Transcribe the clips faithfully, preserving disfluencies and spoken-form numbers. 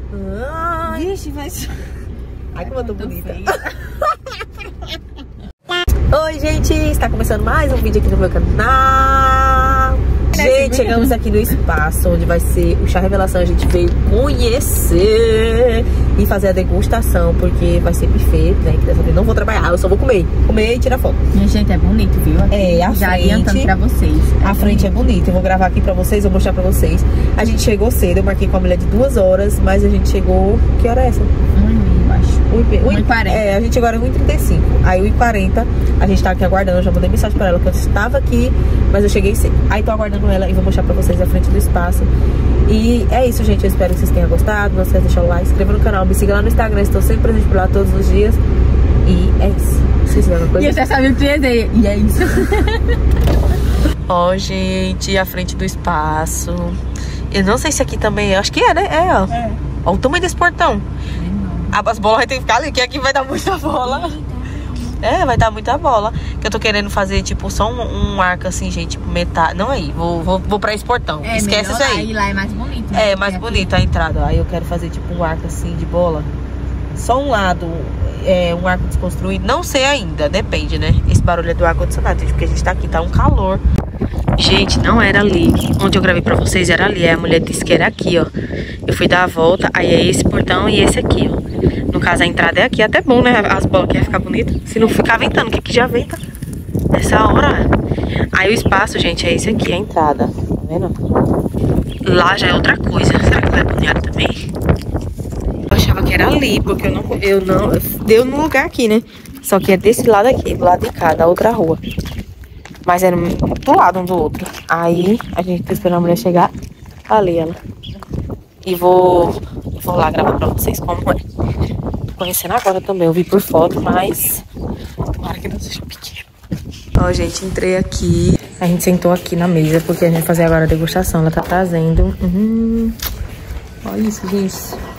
Ai. Vixe, mas... Ai, como eu tô bonita. Oi, gente. Está começando mais um vídeo aqui no meu canal. Gente, chegamos aqui no espaço onde vai ser o chá revelação. A gente veio conhecer e fazer a degustação, porque vai ser buffet, né? Que dessa vez não vou trabalhar, eu só vou comer. Comer e tirar foto. Minha gente, é bonito, viu? Aqui. É, a Já frente, adiantando pra vocês. A frente é bonita. Eu vou gravar aqui pra vocês, vou mostrar pra vocês. A gente chegou cedo, eu marquei com a mulher de duas horas, mas a gente chegou... Que hora é essa? um e meia, eu acho. um e quarenta. É, a gente agora é um e trinta e cinco. Aí um e quarenta, a gente tá aqui aguardando. Eu já mandei mensagem pra ela que eu estava aqui, mas eu cheguei cedo. Aí tô aguardando ela e vou mostrar pra vocês a frente do espaço. E é isso, gente. Eu espero que vocês tenham gostado. Não esqueça de deixar o like, se inscreva no canal, me siga lá no Instagram. Estou sempre presente por lá todos os dias. E é isso. Vocês viram uma coisa? E eu já sabia o que ia dizer. E é isso. Ó, oh, gente, a frente do espaço. Eu não sei se aqui também é. Acho que é, né? É, ó. É. Ó o tamanho desse portão. As bolas vai ter que ficar ali, que aqui vai dar muita bola. É, vai dar muita bola. Que eu tô querendo fazer, tipo, só um, um arco assim, gente, tipo, metade. Não aí, vou, vou, vou pra esse portão. É, esquece isso aí. Aí lá é mais bonito. Né? É, mais bonita a entrada. Aí eu quero fazer, tipo, um arco assim de bola. Só um lado, é, um arco desconstruído. Não sei ainda, depende, né? Esse barulho é do ar-condicionado, gente, porque a gente tá aqui, tá um calor. Gente, não era ali. Onde eu gravei pra vocês era ali. Aí a mulher disse que era aqui, ó. Eu fui dar a volta, aí é esse portão e esse aqui, ó. No caso, a entrada é aqui. Até bom, né? As bolas aqui iam ficar bonitas. Se não ficar ventando, que aqui já venta nessa hora. Aí o espaço, gente, é esse aqui, a entrada. Tá vendo? Lá já é outra coisa. Será que lá é banheiro também? Eu achava que era ali, porque eu não... Eu não deu no lugar aqui, né? Só que é desse lado aqui, do lado de cá, da outra rua. Mas era do lado um do outro. Aí a gente tá esperando a mulher chegar. Ali ela. E vou, vou lá gravar pra vocês como é. Tô conhecendo agora também. Eu vi por foto, mas tomara que não seja pequeno. Ó, gente, entrei aqui. A gente sentou aqui na mesa porque a gente vai fazer agora a degustação. Ela tá trazendo. Uhum. Olha isso, gente.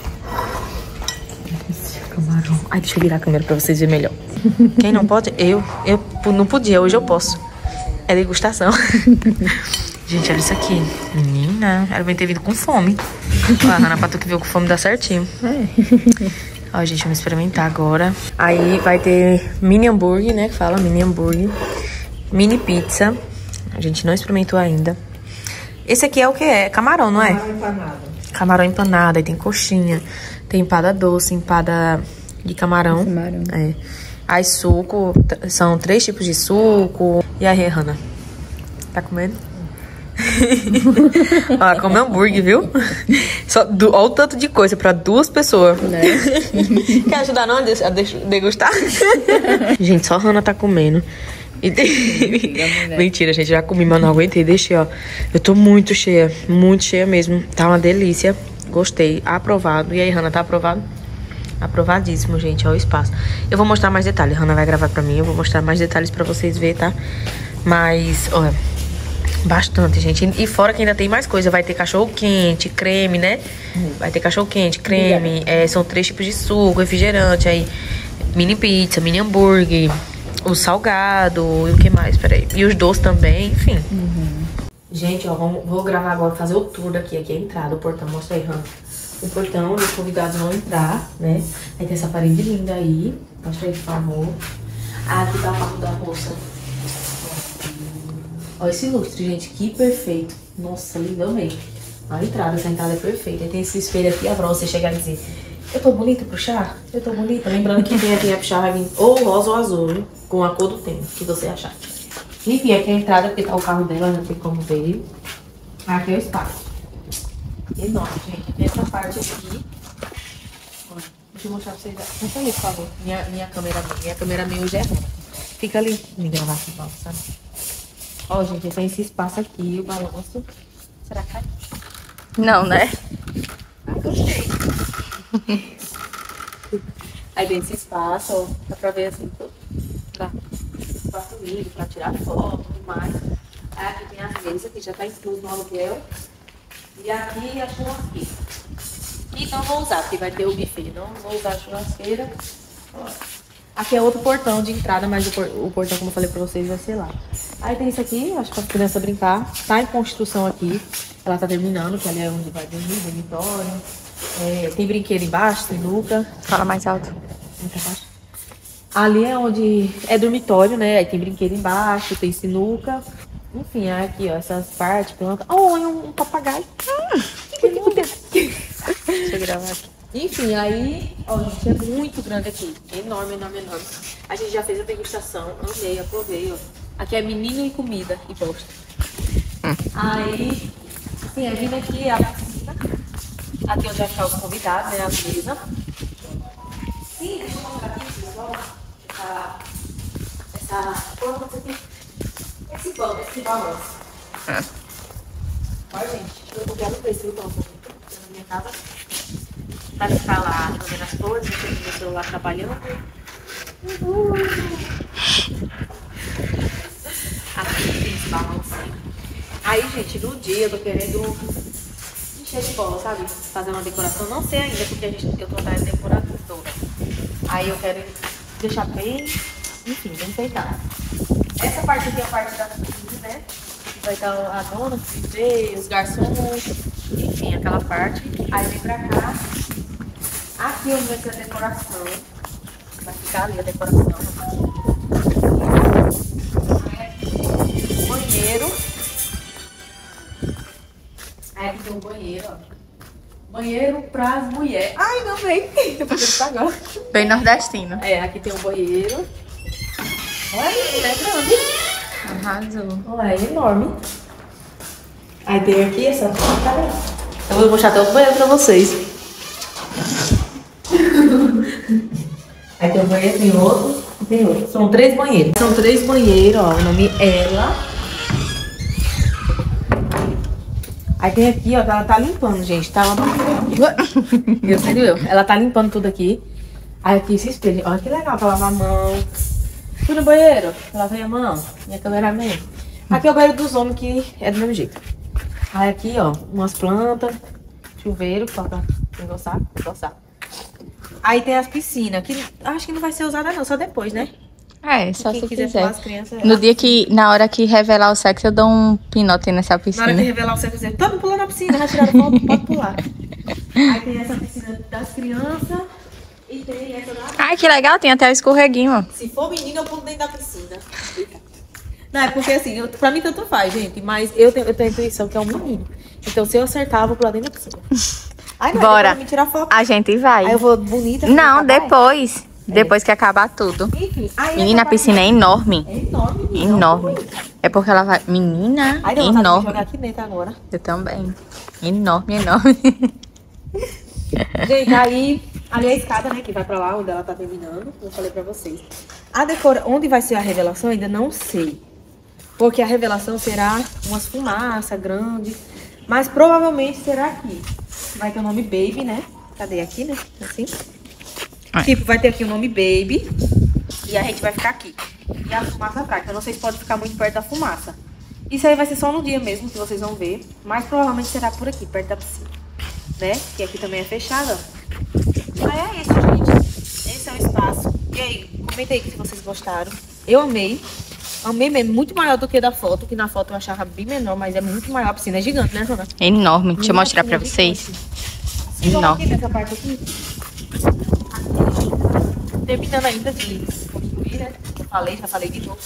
Esse camarão. Ai, deixa eu virar a câmera pra vocês verem melhor. Quem não pode? Eu. Eu não podia, hoje eu posso. É degustação. Gente, olha isso aqui. Menina, ela vai ter vindo com fome. Ó, a Hannah Pato que veio com fome dá certinho. É. Ó, gente, vamos experimentar agora. Aí vai ter mini hambúrguer, né? Que fala mini hambúrguer. Mini pizza. A gente não experimentou ainda. Esse aqui é o que é? Camarão, não é? Camarão empanado. Camarão empanado. Aí tem coxinha. Tem empada doce, empada de camarão. Camarão. É. Aí suco. São três tipos de suco. E aí, Hannah? Tá comendo? Ó, come hambúrguer, viu? Só do, ó o tanto de coisa pra duas pessoas. Né? Quer ajudar não a degustar? Gente, só a Hannah tá comendo. E de... Mentira, gente, já comi, mas não aguentei. Deixei, ó. Eu tô muito cheia, muito cheia mesmo. Tá uma delícia. Gostei, aprovado. E aí, Hannah, tá aprovado? Aprovadíssimo, gente, ó o espaço. Eu vou mostrar mais detalhes, a Hannah vai gravar pra mim. Eu vou mostrar mais detalhes pra vocês verem, tá? Mas, ó, bastante, gente. E fora que ainda tem mais coisa. Vai ter cachorro quente, creme, né? Vai ter cachorro quente, creme. É, são três tipos de suco, refrigerante. Aí, mini pizza, mini hambúrguer, o salgado e o que mais? Peraí. E os doces também, enfim. Uhum. Gente, ó, vamos, vou gravar agora, fazer o tour daqui. Aqui é a entrada, o portão. Mostra aí, Hannah. O portão, os convidados vão entrar, né? Aí tem essa parede linda aí. Mostra aí, por favor. Ah, aqui tá o carro da moça. Olha esse lustre, gente, que perfeito. Nossa, lindo, amei. A entrada, essa entrada é perfeita. Aí tem esse espelho aqui, ó, pra você chegar e dizer: eu tô bonita pro chá? Eu tô bonita. Lembrando que quem aqui é pro chá vai vir ou rosa ou azul, hein? Com a cor do tema, que você achar. Enfim, aqui é a entrada, porque tá o carro dela, não tem como ver. Aqui é o espaço. Enorme, gente. Essa parte aqui. Olha, deixa eu mostrar pra vocês. Deixa ali, por favor. Minha, minha câmera minha câmera minha hoje é ruim. Fica ali. Me gravar aqui, sabe? Ó, gente, tem esse espaço aqui, o balanço. Será que cai? Não, né? Ah, gostei. Aí tem esse espaço, ó. Dá pra ver assim, tudo. Tá. Espaço livre pra tirar foto e tudo mais. Aí aqui tem as mesas, que já tá incluso no aluguel. E aqui a churrasqueira. E não vou usar, porque vai ter o buffet. Não vou usar a churrasqueira. Ó. Aqui é outro portão de entrada, mas o, por, o portão, como eu falei pra vocês, vai ser lá. Aí tem isso aqui, acho que pra criança brincar. Tá em construção aqui. Ela tá terminando, que ali é onde vai dormir, dormitório. É, tem brinquedo embaixo, sinuca. Fala mais alto. Ali é onde é dormitório, né? Aí tem brinquedo embaixo, tem sinuca. Enfim, aqui, ó, essas partes, planta. Oh, é um, um papagaio. Hum, que lindo. Deixa eu gravar aqui. Enfim, aí, ó, gente, é muito grande aqui. Enorme, enorme, enorme. A gente já fez a degustação, amei, aprovei, ó. Aqui é menino e comida e bosta. Hum. Aí, assim, é vindo aqui a piscina. Aqui onde vai ficar os convidados, né? A mesa. Sim, deixa eu mostrar aqui, pessoal. Essa. Essa. Esse pão, esse balanço. É. Olha, gente, eu quero ver se eu tomo na minha casa. Pra ficar lá fazendo as coisas, eu tenho meu celular trabalhando. Uhum. Aqui tem esse balanço. Aí, gente, no dia eu tô querendo encher de bola, sabe? Fazer uma decoração. Não sei ainda, porque a gente, eu tô atrás da decoradora. Aí eu quero deixar bem, enfim, bem feitado. Essa parte aqui é a parte da cozinha, né? Vai estar a dona, os garçons, enfim, aquela parte. Aí vem pra cá. Aqui onde vai ser a decoração. Vai ficar ali a decoração. O banheiro. Aí aqui tem um banheiro, ó. Banheiro pras mulheres. Ai, não vem. Eu vou ver agora. Bem nordestino. É, aqui tem um banheiro. Olha, ele é grande. Arrasou. Olha, é enorme. Aí tem aqui essa. Eu vou mostrar até o banheiro pra vocês. Aí tem um banheiro, tem outro e tem outro. São três banheiros. São três banheiros, ó. O nome Ela. Aí tem aqui, ó, ela tá limpando, gente. Tá eu sei eu. Ela tá limpando tudo aqui. Aí aqui esse espelho. Olha que legal pra lavar a mão. Fui no banheiro, lavei a mão. Minha cameraman. Aqui é o banheiro dos homens, que é do mesmo jeito. Aí aqui, ó, umas plantas. Chuveiro, que falta engrossar, engrossar. Aí tem as piscinas, que acho que não vai ser usada não, só depois, né? É, só quem se quiser quiser. As crianças, no dia que, na hora que revelar o sexo, eu dou um pinote nessa piscina. Na hora que revelar o sexo, todo pulando na piscina, já tiraram foto, pode pular. Aí tem essa piscina das crianças e tem essa da... Ai, que legal, tem até o escorreguinho, ó. Se for menino, eu pulo dentro da piscina. Não, é porque assim, eu, pra mim tanto faz, gente, mas eu tenho, eu tenho a intuição que é um menino. Então se eu acertar, eu vou pular dentro da piscina. Ai, não, bora, me tirar foto. A gente vai. Aí eu vou bonita. Não, depois. É. Depois que acabar tudo. Enfim, aí menina, a piscina é enorme. É enorme. Menina, enorme. É porque ela vai... Menina, ai, não, enorme. Jogar aqui dentro agora. Eu também. Enorme, enorme. Gente, aí... Ali é a escada, né, que vai pra lá, onde ela tá terminando. Eu falei pra vocês. A decora... Onde vai ser a revelação, ainda não sei. Porque a revelação será umas fumaças grandes. Mas provavelmente será aqui. Vai ter o nome Baby, né? Cadê aqui, né? Assim. Ai. Tipo, vai ter aqui o nome Baby. E a gente vai ficar aqui. E a fumaça atrás. Eu não sei se pode ficar muito perto da fumaça. Isso aí vai ser só no dia mesmo, que vocês vão ver. Mas provavelmente será por aqui, perto da piscina. Né? Que aqui também é fechada. Aí é isso, gente. Esse é o espaço. E aí, comenta aí se vocês gostaram. Eu amei. Amei mesmo. Muito maior do que da foto. Que na foto eu achava bem menor, mas é muito maior. A piscina é gigante, né, Jona? É enorme. Deixa eu mostrar pra vocês. É enorme. Aqui nessa parte aqui. Aqui. Terminando ainda de construir, né? Eu falei, já falei de novo.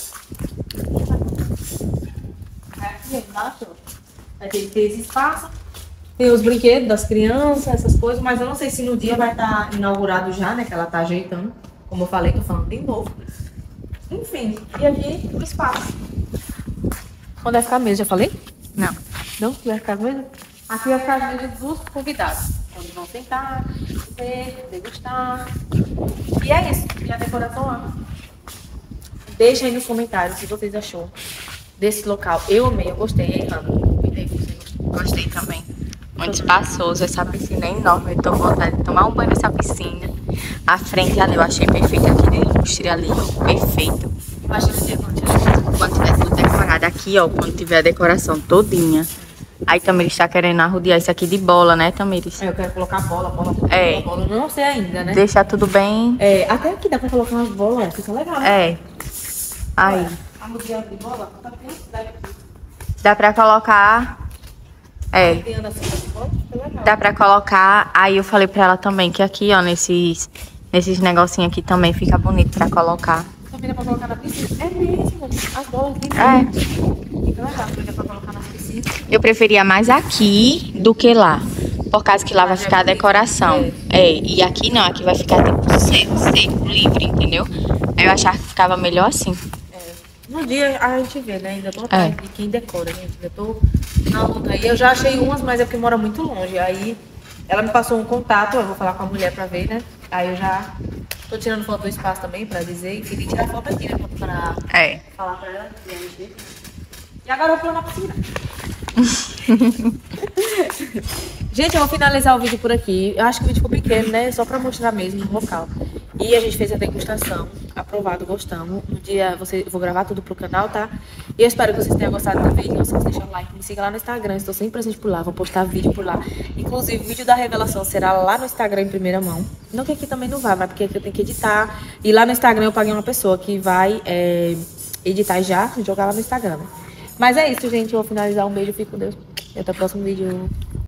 Aqui embaixo vai ter que ter esse espaço. Tem os brinquedos das crianças, essas coisas, mas eu não sei se no dia vai estar inaugurado já, né? Que ela tá ajeitando. Como eu falei, tô falando de novo. Enfim, e aqui o espaço. Onde vai ficar a mesa, já falei? Não. Não? Vai ficar a mesa? Aqui vai ficar a mesa dos convidados. Onde vão sentar, ver, degustar. E é isso. E a decoração lá. Deixa aí nos comentários se vocês achou desse local. Eu amei, eu gostei, hein, Rana? Gostei, você gostou? Gostei também. Muito espaçoso, essa piscina é enorme. Eu tô com vontade de tomar um banho nessa piscina. A frente ali eu achei perfeito, aqui da indústria ali, ó, perfeito. Imagina o dia quando tiver. Quando tiver tudo decorado aqui, ó, quando tiver a decoração todinha. Aí Tamires tá querendo arrodear isso aqui de bola, né, Tamires? É, eu quero colocar bola, bola, bola, é. bola, bola. Não sei ainda, né? Deixar tudo bem. É, até aqui dá pra colocar umas bolas, fica legal, né? É. Aí. Arrodear de bola, tá bem, dá aqui. Dá pra colocar... É. Tem assim de bola? Dá pra colocar. Aí eu falei pra ela também que aqui, ó, nesses, nesses negocinhos aqui também fica bonito pra colocar. Também dá pra colocar na piscina. É mesmo. As bolas aqui. É. Fica legal, porque dá pra colocar nas piscinas. Eu preferia mais aqui do que lá. Por causa que lá vai ficar a decoração. É, e aqui não, aqui vai ficar tipo seco, seco, livre, entendeu? Aí eu achava que ficava melhor assim. É. No dia a gente vê, né? Ainda tô atrás de quem decora, gente. Ainda tô na luta aí. Eu já achei umas, mas é porque mora muito longe. Aí ela me passou um contato, eu vou falar com a mulher pra ver, né? Aí eu já tô tirando foto do espaço também pra dizer. E queria tirar foto aqui, né? Pra É. falar pra ela. E, a gente... e agora eu vou pular na piscina. Gente, eu vou finalizar o vídeo por aqui. Eu acho que o vídeo ficou pequeno, né? Só pra mostrar mesmo o local. E a gente fez a degustação. Aprovado, gostamos. No dia você, eu vou gravar tudo pro canal, tá? E eu espero que vocês tenham gostado do vídeo. Não se deixem o like, me siga lá no Instagram. Estou sempre presente por lá. Vou postar vídeo por lá. Inclusive, o vídeo da revelação será lá no Instagram em primeira mão. Não que aqui também não vá, mas porque aqui eu tenho que editar. E lá no Instagram eu paguei uma pessoa que vai é, editar já e jogar lá no Instagram. Mas é isso, gente. Eu vou finalizar. Um beijo, fique com Deus. E até o próximo vídeo.